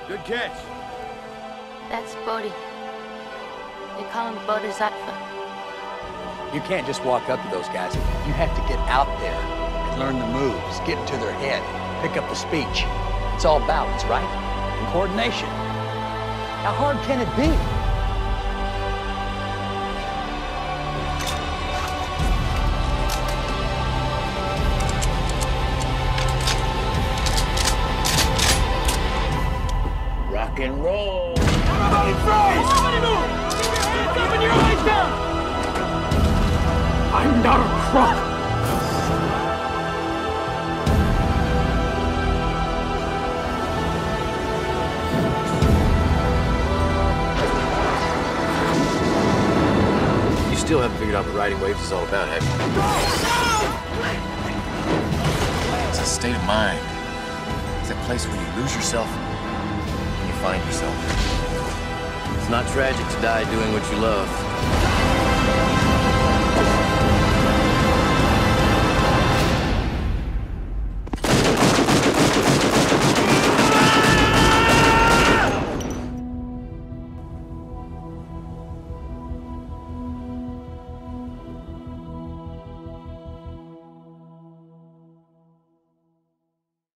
Good catch. That's Bodhi. They call him Bodhisattva. You can't just walk up to those guys. You have to get out there and learn the moves, get into their head, pick up the speech. It's all balance, right? And coordination. How hard can it be? Rock and roll. Everybody freeze! Everybody move! Keep your hands up and your eyes down! I'm not a crook! You still haven't figured out what riding waves is all about, have you? It's a state of mind. It's that place where you lose yourself and you find yourself. It's not tragic to die doing what you love.